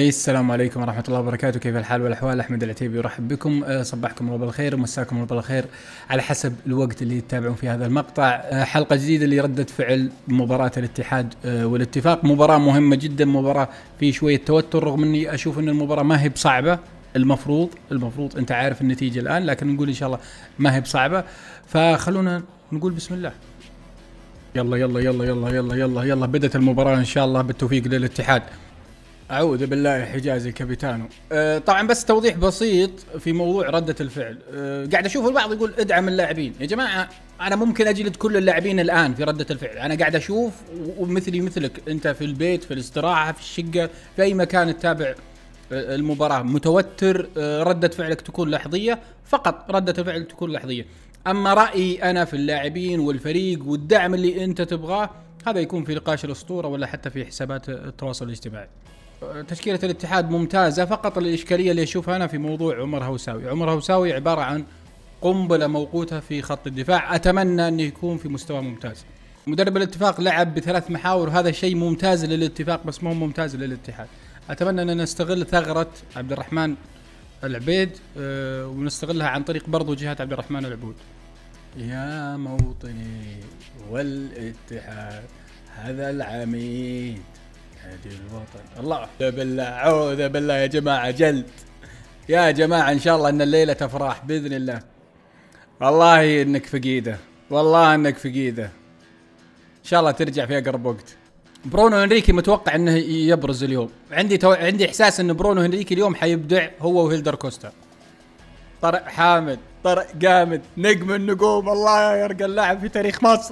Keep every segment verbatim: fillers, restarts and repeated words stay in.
السلام عليكم ورحمة الله وبركاته. كيف الحال والأحوال؟ أحمد العتيبي يرحب بكم. أه، صبحكم الله بالخير ومساكم الله بالخير على حسب الوقت اللي تتابعون في هذا المقطع. أه، حلقة جديدة لردة فعل مباراة الاتحاد أه، والاتفاق. مباراة مهمة جدا، مباراة في شوية توتر، رغم أني أشوف أن المباراة ما هي بصعبة. المفروض المفروض أنت عارف النتيجة الآن، لكن نقول إن شاء الله ما هي بصعبة. فخلونا نقول بسم الله. يلا يلا يلا يلا يلا يلا يلا بدأت المباراة إن شاء الله بالتوفيق للاتحاد. أعوذ بالله حجازي كابيتانو. أه طبعا بس توضيح بسيط في موضوع ردة الفعل. أه قاعد أشوف البعض يقول ادعم اللاعبين. يا جماعة أنا ممكن أجلد كل اللاعبين الآن في ردة الفعل. أنا قاعد أشوف ومثلي مثلك أنت في البيت، في الاستراحة، في الشقة، في أي مكان تتابع المباراة متوتر، أه ردة فعلك تكون لحظية فقط، ردة الفعل تكون لحظية. أما رأيي أنا في اللاعبين والفريق والدعم اللي أنت تبغاه هذا يكون في نقاش الأسطورة ولا حتى في حسابات التواصل الاجتماعي. تشكيلة الاتحاد ممتازة، فقط الإشكالية اللي أشوفها أنا في موضوع عمر هوساوي. عمر هوساوي عبارة عن قنبلة موقوتة في خط الدفاع، أتمنى أنه يكون في مستوى ممتاز. مدرب الاتفاق لعب بثلاث محاور، هذا شيء ممتاز للاتفاق بس مو ممتاز للاتحاد. أتمنى أن نستغل ثغرة عبد الرحمن العبيد أه ونستغلها عن طريق برضو جهة عبد الرحمن العبود. يا موطني والاتحاد هذا العميد هذه الوطن. الله بالله، عوذ بالله يا جماعة، جلد يا جماعة. إن شاء الله أن الليلة تفرح بإذن الله. والله إنك فقيدة، والله إنك فقيدة. إن شاء الله ترجع في أقرب وقت. برونو هنريكي متوقع إنه يبرز اليوم. عندي تو... عندي إحساس إن برونو هنريكي اليوم حيبدع هو وهيلدر كوستا. طارق حامد، طارق جامد، نجم النجوم، الله يرقى اللاعب في تاريخ مصر.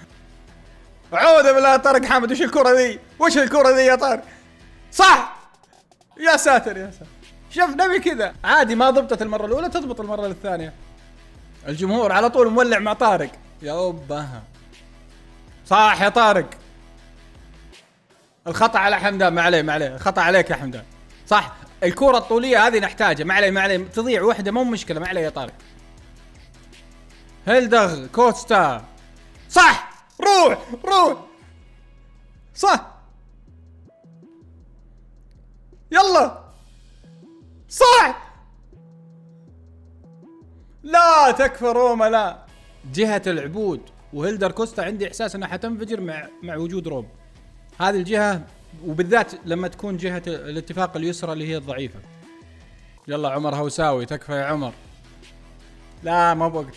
أعوذ بالله. طارق حامد وش الكرة ذي؟ وش الكرة ذي يا طارق؟ صح! يا ساتر يا ساتر. شوف نبي كذا عادي، ما ضبطت المرة الأولى تضبط المرة الثانية. الجمهور على طول مولع مع طارق. يا أبها صح يا طارق. الخطأ على حمدان، ما عليه ما عليه، الخطأ عليك يا حمدان. صح، الكرة الطولية هذه نحتاجها، ما عليه ما عليه، تضيع واحدة مو مشكلة، ما عليه يا طارق. هيلدر كوستا صح، روح روح صح، يلا صح. لا تكفى روما، لا. جهة العبود وهيلدر كوستا عندي احساس انها حتنفجر مع مع وجود روب. هذه الجهة وبالذات لما تكون جهة الاتفاق اليسرى اللي هي الضعيفة. يلا عمر هوساوي، تكفى يا عمر. لا ما بوقت.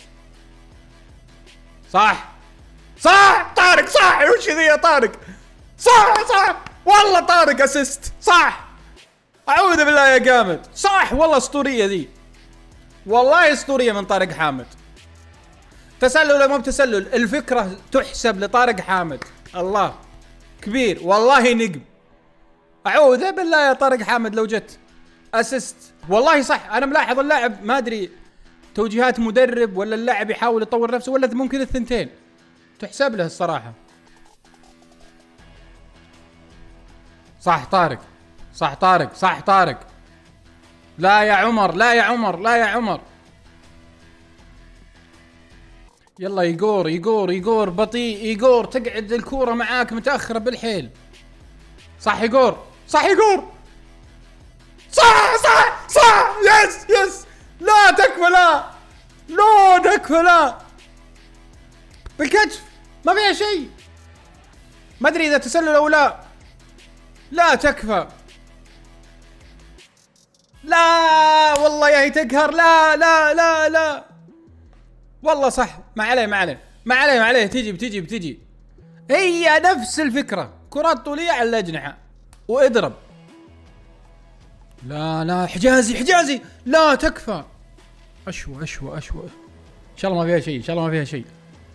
صح صح طارق صح. وش ذي يا طارق؟ صح صح والله طارق اسيست صح. اعوذ بالله يا جامد. صح والله اسطورية ذي، والله اسطورية من طارق حامد. تسلل ولا مو بتسلل، الفكرة تحسب لطارق حامد. الله كبير والله، نجم. اعوذ بالله يا طارق حامد لو جت اسيست والله صح. انا ملاحظ اللاعب ما ادري توجيهات مدرب ولا اللاعب يحاول يطور نفسه ولا ممكن الثنتين، تحسب له الصراحة. صح طارق، صح طارق، صح طارق. لا يا عمر، لا يا عمر، لا يا عمر. يلا يقور يقور يقور بطيء يقور، تقعد الكورة معاك متأخرة بالحيل. صح يقور، صح يقور، صح صح صح. يس يس. لا تكفى، لا لا تكفى، لا بالكتف ما فيها شيء. ما ادري اذا تسلل او لا. لا تكفى، لا والله يا هي تقهر. لا لا لا لا والله صح. ما عليه ما عليه ما عليه ما عليه. تجي بتجي بتجي هي نفس الفكرة، كرات طولية على الأجنحة واضرب. لا لا حجازي حجازي، لا تكفى. أشوى أشوى أشوى. إن شاء الله ما فيها شيء، إن شاء الله ما فيها شيء.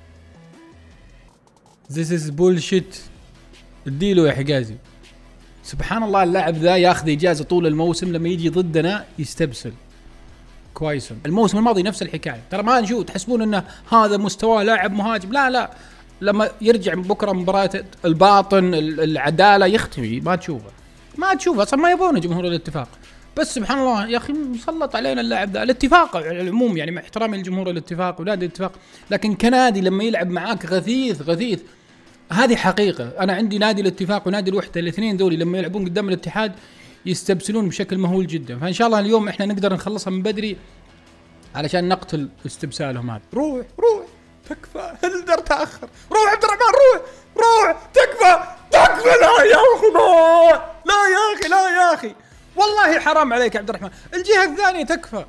This is bullshit. اديله يا حجازي. سبحان الله، اللاعب ذا ياخذ إجازة طول الموسم، لما يجي ضدنا يستبسل. كويس. الموسم الماضي نفس الحكاية، ترى ما نشوف تحسبون انه هذا مستوى لاعب مهاجم، لا لا. لما يرجع بكرة مباراة الباطن العدالة يختفي، ما تشوفه ما تشوفه اصلا. ما يبونه جمهور الاتفاق، بس سبحان الله يا اخي مسلط علينا اللاعب ذا. الاتفاق على العموم يعني مع احترامي لجمهور الاتفاق ونادي الاتفاق، لكن كنادي لما يلعب معاك غثيث غثيث هذه حقيقة. أنا عندي نادي الاتفاق ونادي الوحدة، الاثنين ذولي لما يلعبون قدام الاتحاد يستبسلون بشكل مهول جدا. فان شاء الله اليوم احنا نقدر نخلصها من بدري علشان نقتل استبسالهم هذا. روح روح تكفى، هلدر تاخر، روح عبد الرحمن روح روح تكفى تكفى. لا يا اخي لا لا يا اخي لا يا اخي والله حرام عليك يا عبد الرحمن، الجهه الثانيه تكفى.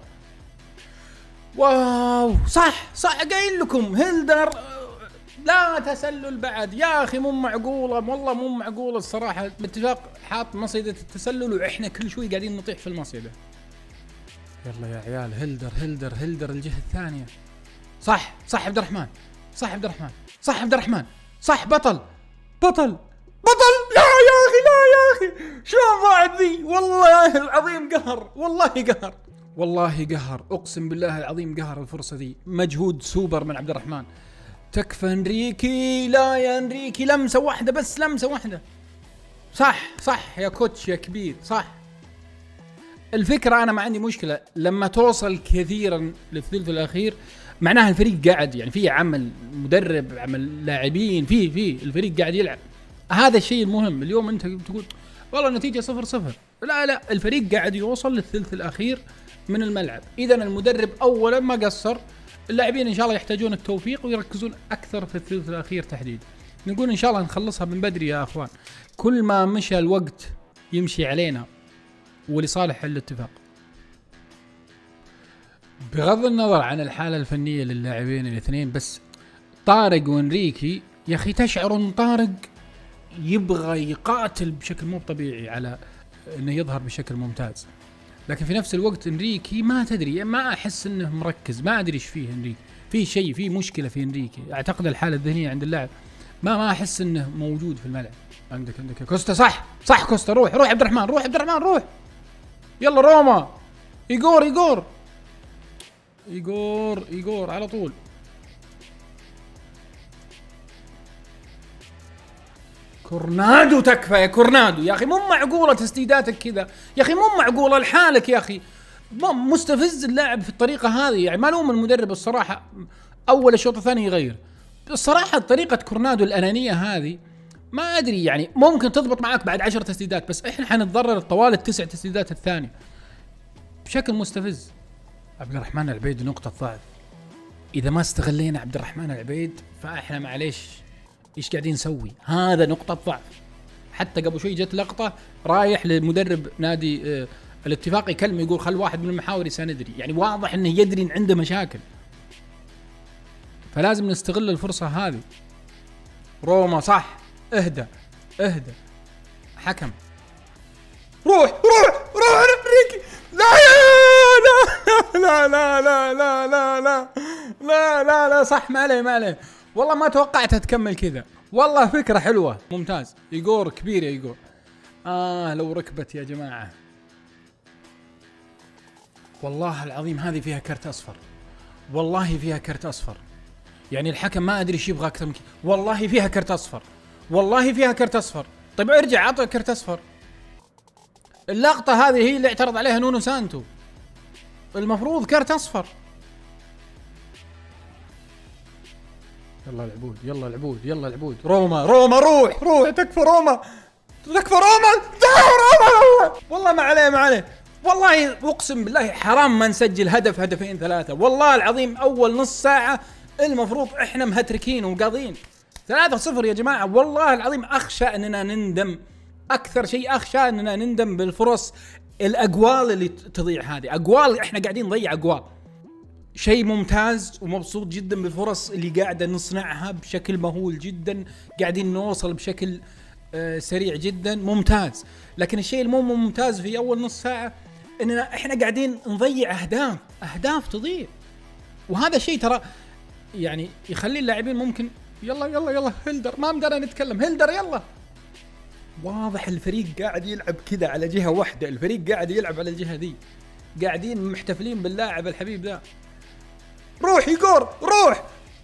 واو صح صح قايل لكم هلدر لا تسلل بعد يا اخي، مو معقوله والله مو معقوله الصراحه. باتفاق حاط مصيده التسلل واحنا كل شوي قاعدين نطيح في المصيده. يلا يا عيال هلدر هلدر هلدر الجهه الثانيه. صح صح عبد الرحمن صح عبد الرحمن صح عبد الرحمن صح بطل بطل بطل. لا يا اخي لا يا اخي شلون ضاعت ذي؟ والله العظيم قهر والله قهر والله قهر اقسم بالله العظيم قهر الفرصه ذي. مجهود سوبر من عبد الرحمن. تكفى انريكي، لا يا انريكي لمسه واحده بس، لمسه واحده. صح صح يا كوتش يا كبير صح. الفكره انا ما عندي مشكله لما توصل كثيرا للثلث الاخير، معناها الفريق قاعد يعني في عمل مدرب عمل لاعبين في في الفريق قاعد يلعب. هذا الشيء المهم. اليوم انت تقول والله النتيجه صفر صفر، لا لا الفريق قاعد يوصل للثلث الاخير من الملعب. اذا المدرب اولا ما قصر، اللاعبين ان شاء الله يحتاجون التوفيق ويركزون اكثر في الثلث الاخير تحديدا. نقول ان شاء الله نخلصها من بدري يا اخوان. كل ما مشى الوقت يمشي علينا ولصالح الاتفاق. بغض النظر عن الحالة الفنية للاعبين الاثنين، بس طارق وانريكي يا اخي تشعر ان طارق يبغى يقاتل بشكل مو طبيعي على انه يظهر بشكل ممتاز، لكن في نفس الوقت انريكي ما تدري، ما احس انه مركز، ما ادري ايش فيه انريكي، في شيء في مشكلة في انريكي. اعتقد الحالة الذهنية عند اللاعب ما ما احس انه موجود في الملعب. عندك عندك كوستا صح صح كوستا روح روح عبد الرحمن روح عبد الرحمن روح. يلا روما ايجور ايجور ايجور ايجور على طول. كورنادو تكفى يا كورنادو يا اخي، مو معقوله تسديداتك كذا يا اخي، مو معقوله لحالك يا اخي، مستفز اللاعب في الطريقه هذه. يعني ما لوم المدرب الصراحه، اول الشوط الثاني يغير الصراحه. طريقه كورنادو الانانيه هذه ما ادري، يعني ممكن تضبط معاك بعد عشر تسديدات، بس احنا حنتضرر طوال التسع تسديدات الثانيه بشكل مستفز. عبد الرحمن العبيد نقطة ضعف، إذا ما استغلينا عبد الرحمن العبيد فإحنا معليش إيش قاعدين نسوي، هذا نقطة ضعف. حتى قبل شوي جت لقطة رايح لمدرب نادي اه الاتفاق يكلمه يقول خل واحد من المحاور يساندني، يعني واضح إنه يدري إن عنده مشاكل، فلازم نستغل الفرصة هذه. روما صح، اهدى اهدى حكم، روح روح روح انريكي، لا لا لا لا لا لا لا لا لا لا صح ما عليه ما عليه، والله ما توقعتها تكمل كذا، والله فكرة حلوة ممتاز. ايجور كبير يا ايجور، آه لو ركبت يا جماعة والله العظيم هذه فيها كرت أصفر، والله فيها كرت أصفر، يعني الحكم ما أدري ايش يبغى أكثر من كذا، والله فيها كرت أصفر والله فيها كرت أصفر. طيب ارجع عطى كرت أصفر. اللقطة هذه هي اللي اعترض عليها نونو سانتو، المفروض كرت أصفر. يلا العبود يلا العبود يلا العبود. روما روما روح روح تكفى روما تكفى روما روما. والله ما عليه ما عليه، والله اقسم بالله حرام ما نسجل هدف هدفين ثلاثة، والله العظيم اول نص ساعة المفروض احنا مهتركين وقاضين. ثلاثة صفر يا جماعة، والله العظيم اخشى اننا نندم، اكثر شيء اخشى اننا نندم بالفرص الاقوال اللي تضيع هذه. اقوال احنا قاعدين نضيع اقوال، شيء ممتاز ومبسوط جدا بالفرص اللي قاعدة نصنعها بشكل مهول جدا، قاعدين نوصل بشكل آه سريع جدا ممتاز. لكن الشيء المو ممتاز في اول نص ساعة اننا احنا قاعدين نضيع اهداف اهداف تضيع، وهذا الشيء ترى يعني يخلي اللاعبين ممكن يلا يلا يلا هيلدر ما مدرنا نتكلم هيلدر يلا. واضح الفريق قاعد يلعب كذا على جهة واحدة، الفريق قاعد يلعب على الجهة ذي، قاعدين محتفلين باللاعب الحبيب ذا. روح يقور روح،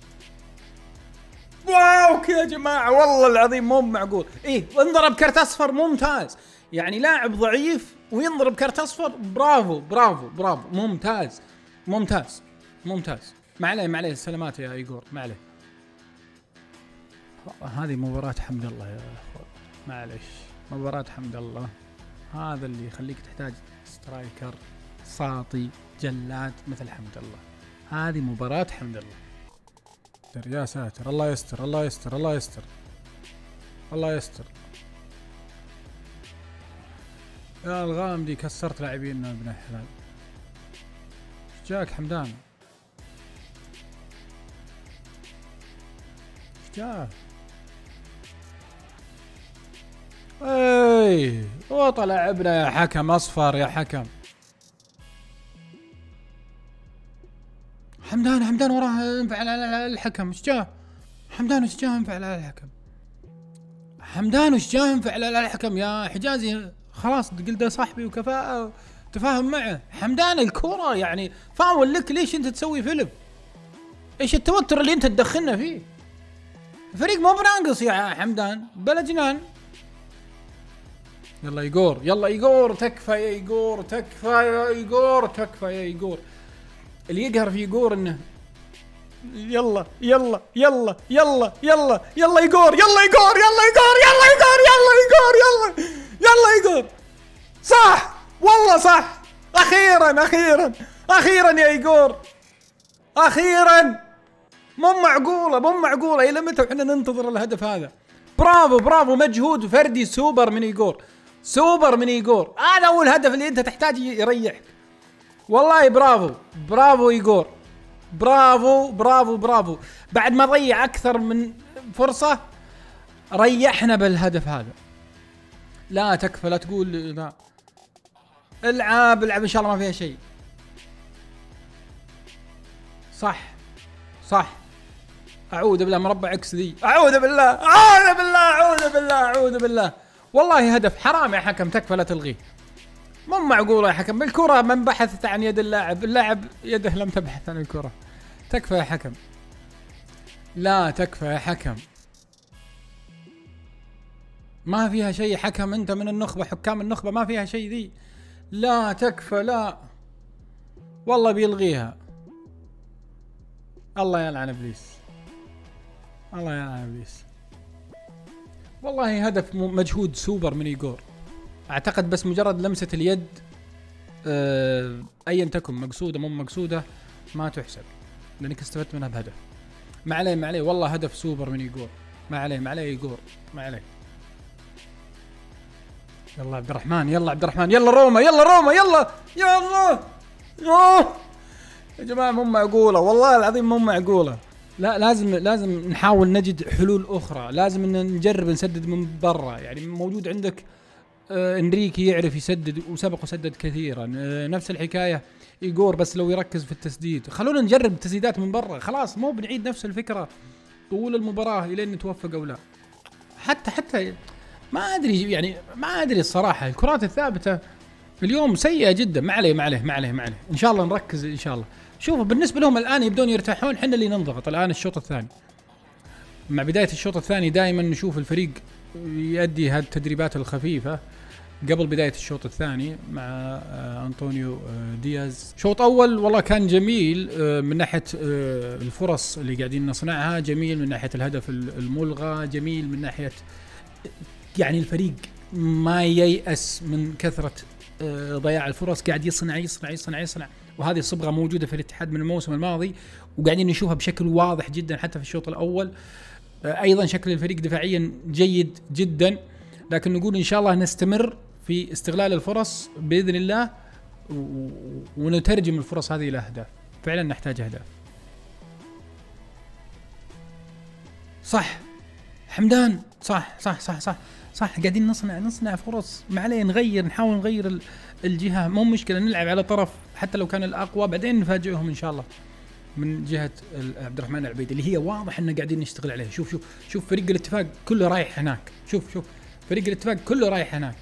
واو كذا يا جماعة والله العظيم مو معقول. ايه انضرب كرت اصفر ممتاز، يعني لاعب ضعيف وينضرب كرت اصفر، برافو برافو برافو ممتاز ممتاز ممتاز. ما عليه ما عليه سلامات يا ايجور ما عليه، هذه مباراة حمد الله يا اخوان معليش، مباراة حمد الله هذا اللي يخليك تحتاج سترايكر ساطي جلاد مثل حمد الله. هذه مباراة حمد الله. يا ساتر، الله يستر الله يستر الله يستر الله يستر. يا الغامدي كسرت لاعبيننا ابن الحلال. ايش جاك حمدان؟ ايش جاك؟ اي وطلع عبنا يا حكم، اصفر يا حكم. حمدان حمدان وراه انفعل على الحكم. ايش جاه؟ حمدان ايش جاه انفعل على الحكم؟ حمدان ايش جاه انفعل على الحكم يا حجازي؟ خلاص قلت صاحبي وكفاءة تفاهم معه. حمدان الكرة يعني فاول لك، ليش انت تسوي فيلم؟ ايش التوتر اللي انت تدخلنا فيه؟ الفريق مو بناقص يا حمدان بلا جنان. يلا يقور يلا يقور، تكفى يا يقور، تكفى يا يقور، تكفى يا يقور. اللي يقهر في يقور انه يلا يلا يلا يلا يلا يلا يقور يلا يقور يلا يقور يلا يقور يلا يقور يلا يلا يقور. صح والله صح، اخيرا اخيرا اخيرا يا يقور، اخيرا. مو معقوله مو معقوله، الى متى احنا ننتظر الهدف هذا؟ برافو برافو، مجهود فردي سوبر من يقور، سوبر من يقور. هذا هو الهدف اللي انت تحتاج يريحك والله. برافو برافو يقور، برافو برافو برافو. بعد ما ضيع اكثر من فرصة ريحنا بالهدف هذا. لا تكفى، لا تقول لا. العب العب ان شاء الله ما فيها شيء. صح صح. اعوذ بالله مربع اكس ذي، اعوذ بالله اعوذ بالله اعوذ بالله اعوذ بالله. والله هدف حرام يا حكم، تكفى لا تلغيه. مو معقولة يا حكم، الكرة من بحثت عن يد اللاعب، اللاعب يده لم تبحث عن الكرة. تكفى يا حكم، لا تكفى يا حكم، ما فيها شيء. حكم انت من النخبة، حكام النخبة ما فيها شيء ذي. لا تكفى، لا والله بيلغيها. الله يلعن ابليس، الله يلعن ابليس. والله هدف مجهود سوبر من يقور. اعتقد بس مجرد لمسة اليد أه ايا تكن مقصودة مو مقصودة ما تحسب، لانك استفدت منها بهدف. ما عليه ما عليه، والله هدف سوبر من يقور. ما عليه ما عليه يقور، ما عليه. يلا عبد الرحمن يلا عبد الرحمن يلا روما يلا روما يلا يلا يا جماعة مو معقولة والله العظيم مو معقولة. لا لازم لازم نحاول نجد حلول اخرى، لازم ان نجرب نسدد من برا. يعني موجود عندك آه انريكي يعرف يسدد وسبق وسدد كثيرا، آه نفس الحكاية إيغور، بس لو يركز في التسديد. خلونا نجرب تسديدات من برا، خلاص مو بنعيد نفس الفكرة طول المباراة الين نتوفق او لا. حتى حتى ما ادري يعني ما ادري الصراحة، الكرات الثابتة اليوم سيئة جدا. ما عليه ما عليه ما عليه ما عليه، ان شاء الله نركز ان شاء الله. شوفوا بالنسبة لهم الان يبدون يرتاحون، حنا اللي ننضغط الان. الشوط الثاني مع بداية الشوط الثاني دائما نشوف الفريق يؤدي هذه التدريبات الخفيفة قبل بداية الشوط الثاني مع أنطونيو دياز. شوط أول والله كان جميل من ناحية الفرص اللي قاعدين نصنعها، جميل من ناحية الهدف الملغى، جميل من ناحية يعني الفريق ما ييأس من كثرة ضياع الفرص، قاعد يصنع يصنع يصنع يصنع. وهذه الصبغة موجودة في الاتحاد من الموسم الماضي، وقاعدين نشوفها بشكل واضح جدا حتى في الشوط الأول. أيضا شكل الفريق دفاعيا جيد جدا، لكن نقول إن شاء الله نستمر في استغلال الفرص بإذن الله ونترجم الفرص هذه إلى أهداف. فعلا نحتاج أهداف. صح حمدان، صح صح صح صح صح، قاعدين نصنع نصنع فرص. ما عليه نغير، نحاول نغير الجهة، مو مشكلة نلعب على طرف حتى لو كان الأقوى، بعدين نفاجئهم إن شاء الله من جهة عبد الرحمن العبيدي اللي هي واضح إنه قاعدين نشتغل عليه. شوف شوف شوف فريق الاتفاق كله رايح هناك، شوف شوف فريق الاتفاق كله رايح هناك.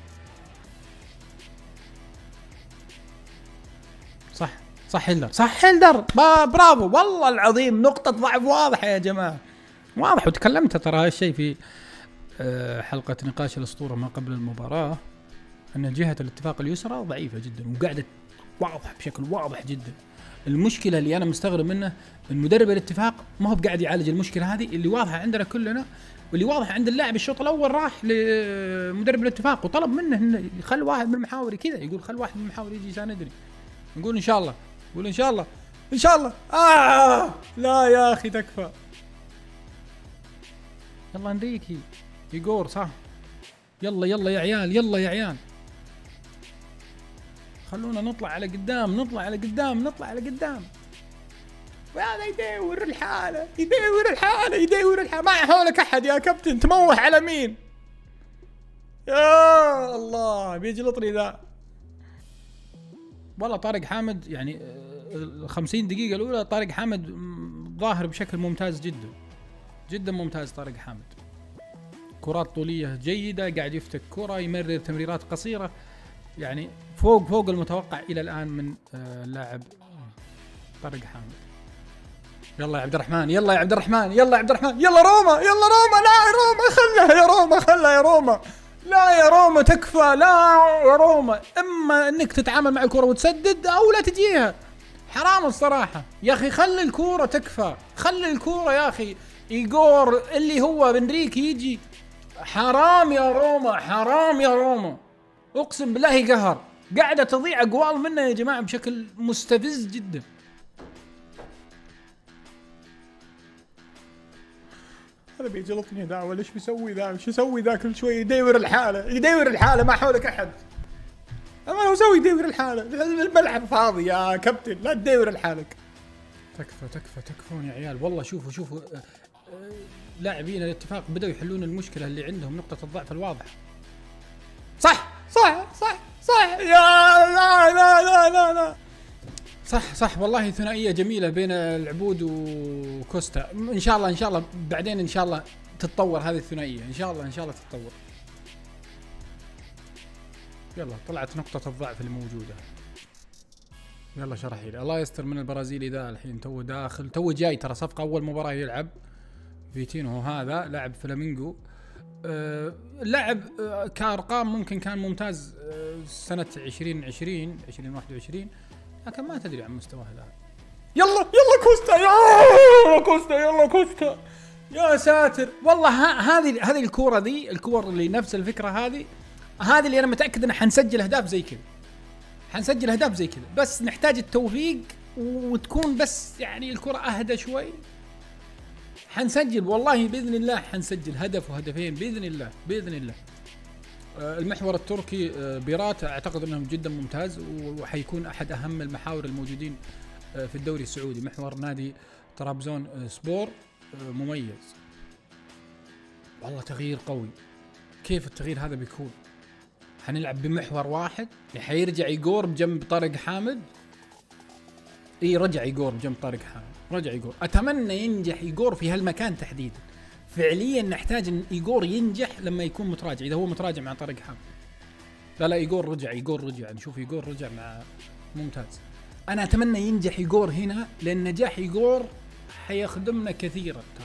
صح صح هيلدر، صح هيلدر، برافو والله العظيم. نقطة ضعف واضحة يا جماعة، واضح. وتكلمت ترى هالشيء في حلقة نقاش الأسطورة ما قبل المباراة، أن جهة الاتفاق اليسرى ضعيفة جدا وقاعدة واضح بشكل واضح جدا. المشكله اللي انا مستغرب منه المدرب الاتفاق ما هو بقاعد يعالج المشكله هذه اللي واضحه عندنا كلنا، واللي واضح عند اللاعب. الشوط الاول راح لمدرب الاتفاق وطلب منه انه يخلي واحد من المحاوري كذا، يقول خل واحد من المحاوري يجي يساندني. نقول ان شاء الله، يقول ان شاء الله ان شاء الله. آه لا يا اخي تكفى. يلا انريكي يقور صح، يلا يلا يا عيال، يلا يا عيال، خلونا نطلع على قدام، نطلع على قدام، نطلع على قدام. وهذا يدور الحالة، يدور الحالة، يدور الحالة، ما حولك أحد يا كابتن، تموح على مين؟ يا الله بيجي لطري ذا. والله طارق حامد يعني الخمسين دقيقة الأولى طارق حامد ظاهر بشكل ممتاز جدا جدا ممتاز. طارق حامد كرات طولية جيدة، قاعد يفتك كرة، يمرر تمريرات قصيرة، يعني فوق فوق المتوقع إلى الآن من اللاعب طارق حامد. يلا يا عبد الرحمن، يلا يا عبد الرحمن، يلا يا عبد الرحمن، يلا روما، يلا روما، لا يا روما خلها يا روما، خلها يا روما، لا يا روما تكفى، لا يا روما، اما انك تتعامل مع الكرة وتسدد او لا تجيها. حرام الصراحة يا اخي، خلي الكرة تكفى، خلي الكرة يا اخي. ايجور اللي هو بنريكي يجي، حرام يا روما، حرام يا روما، اقسم بالله قهر، قاعدة تضيع اقوال منه يا جماعة بشكل مستفز جدا. هذا بيجلطني ذا ولا ايش بيسوي ذا؟ ايش يسوي ذا؟ كل شوي يدور الحالة، يدور الحالة، ما حولك احد. اما لو سوي يدور الحالة، الملعب فاضي يا كابتن، لا تدور لحالك. تكفى تكفى تكفون يا عيال، والله شوفوا شوفوا لاعبين الاتفاق بدأوا يحلون المشكلة اللي عندهم، نقطة الضعف الواضحة. صح صح صح صح يا لا لا لا لا لا صح صح والله ثنائية جميلة بين العبود وكوستا. ان شاء الله ان شاء الله بعدين ان شاء الله تتطور هذه الثنائية، ان شاء الله ان شاء الله تتطور. يلا طلعت نقطة الضعف اللي موجودة. يلا شرحي لي، الله يستر من البرازيلي ذا الحين تو داخل، تو جاي ترى صفقة أول مباراة يلعب. فيتينو هذا لاعب فلامينغو، أه لاعب أه كأرقام ممكن كان ممتاز أه سنة عشرين عشرين عشرين واحد وعشرين، لكن ما تدري عن مستواه الآن. يلا يلا كوستا، يلا كوستا، يلا كوستا، يا ساتر والله. هذه هذه الكورة ذي، الكور اللي نفس الفكرة هذه، هذه اللي أنا متأكد إن حنسجل أهداف زي كذا، حنسجل أهداف زي كذا، بس نحتاج التوفيق وتكون بس يعني الكرة أهدى شوي. حنسجل والله بإذن الله، حنسجل هدف وهدفين بإذن الله بإذن الله. آه المحور التركي آه بيرات أعتقد أنه جدا ممتاز، وحيكون أحد أهم المحاور الموجودين آه في الدوري السعودي. محور نادي طرابزون آه سبور آه مميز والله، تغيير قوي. كيف التغيير هذا بيكون؟ حنلعب بمحور واحد، حيرجع يقور بجنب طارق حامد. اي رجع يقور بجنب طارق حامد، رجع يقور. اتمنى ينجح يقور في هالمكان تحديدا، فعليا نحتاج ان يقور ينجح لما يكون متراجع، اذا هو متراجع مع طارق حامد. لا لا يقور رجع، يقور رجع، نشوف يقور رجع مع ممتاز. انا اتمنى ينجح يقور هنا، لان نجاح يقور حيخدمنا كثيرا ترى.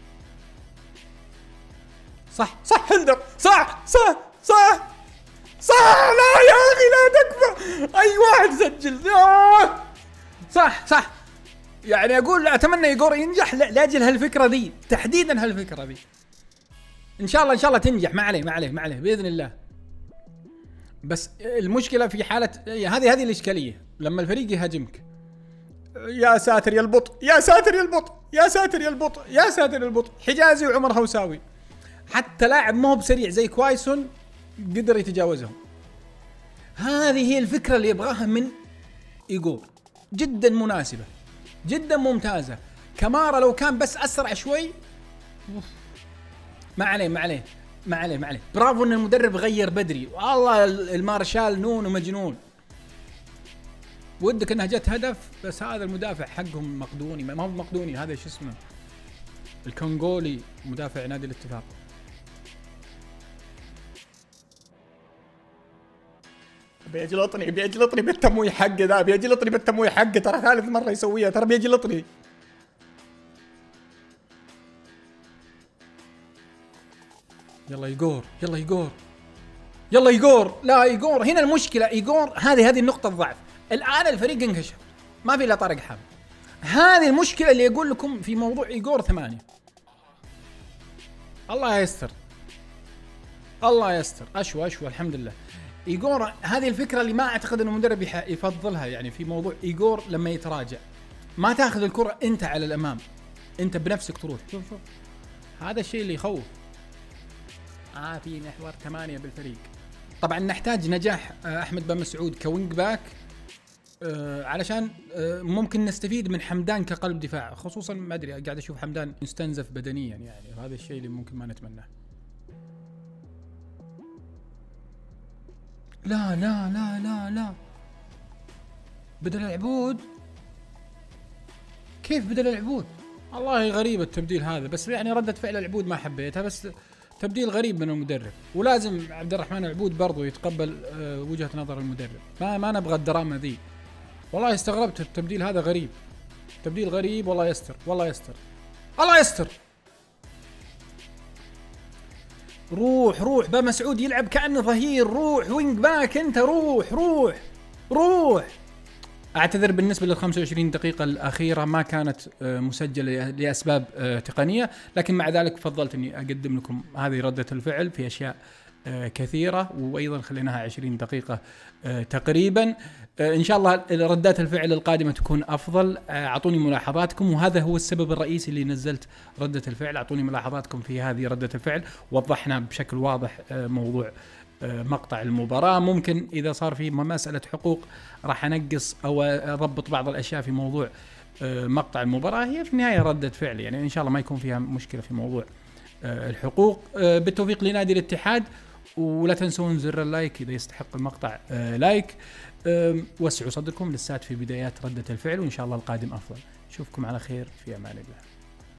صح صح هندر، صح صح صح صح. لا يا اخي لا تكفى، اي واحد سجل. صح صح، يعني اقول اتمنى يقور ينجح لاجل هالفكره ذي تحديدا، هالفكره ذي ان شاء الله ان شاء الله تنجح. ما عليه ما عليه ما عليه باذن الله. بس المشكله في حاله هذه هذه الاشكاليه لما الفريق يهاجمك. يا ساتر يا البطء، يا ساتر يا البطء، يا ساتر يا البطء، يا ساتر يا البطء. حجازي وعمر هوساوي، حتى لاعب مو بسريع زي كوايسون قدر يتجاوزهم. هذه هي الفكرة اللي يبغاها من إيجور، جدا مناسبة جدا ممتازة. كمارا لو كان بس أسرع شوي. ما عليه ما عليه ما عليه ما عليه. برافو إن المدرب غير بدري، والله المارشال نون ومجنون. ودك إنها جت هدف، بس هذا المدافع حقهم مقدوني، ما هو مقدوني، هذا شو اسمه الكونغولي، مدافع نادي الاتفاق. بيجلطني بيجلطني بالتمويه حقه ذا، بيجلطني بالتمويه حقه، ترى ثالث مره يسويها، ترى بيجلطني. يلا يقور، يلا يقور، يلا يقور. لا يقور، هنا المشكله يقور، هذه هذه النقطه الضعف. الان الفريق انكشف، ما في الا طارق حامد. هذه المشكله اللي اقول لكم في موضوع ايجور ثمانية. الله يستر الله يستر. اشوى اشوى الحمد لله. ايجور هذه الفكره اللي ما اعتقد انه مدرب يفضلها، يعني في موضوع ايجور لما يتراجع ما تاخذ الكره انت على الامام، انت بنفسك تروح. شوف شوف هذا الشيء اللي يخوف. آه في محور ثمانية بالفريق. طبعا نحتاج نجاح احمد بن مسعود كوينج باك آه علشان آه ممكن نستفيد من حمدان كقلب دفاع، خصوصا ما ادري قاعد اشوف حمدان يستنزف بدنيا يعني، وهذا الشيء اللي ممكن ما نتمناه. لا لا لا لا لا بدل العبود. كيف بدل العبود؟ والله غريب التبديل هذا، بس يعني ردة فعل العبود ما حبيتها، بس تبديل غريب من المدرب، ولازم عبد الرحمن العبود برضو يتقبل آه وجهة نظر المدرب. ما ما نبغى الدراما ذي. والله استغربت التبديل هذا غريب، تبديل غريب. والله يستر والله يستر الله يستر. روح روح بن مسعود يلعب كأنه ظهير، روح وينج باك انت، روح روح روح. اعتذر بالنسبه لل خمسة وعشرين دقيقه الاخيره ما كانت مسجله لاسباب تقنيه، لكن مع ذلك فضلت اني اقدم لكم هذه رده الفعل في اشياء كثيره، وايضا خليناها عشرين دقيقه تقريبا. ان شاء الله ردات الفعل القادمه تكون افضل. اعطوني ملاحظاتكم، وهذا هو السبب الرئيسي اللي نزلت رده الفعل. اعطوني ملاحظاتكم في هذه رده الفعل. وضحنا بشكل واضح موضوع مقطع المباراة. ممكن إذا صار في مسألة حقوق راح أنقص أو أضبط بعض الأشياء في موضوع مقطع المباراة. هي في النهاية ردة فعل، يعني إن شاء الله ما يكون فيها مشكلة في موضوع الحقوق. بالتوفيق لنادي الاتحاد، ولا تنسون زر اللايك إذا يستحق المقطع لايك. وسعوا صدركم للسات في بدايات ردة الفعل، وإن شاء الله القادم أفضل. نشوفكم على خير، في أمان الله.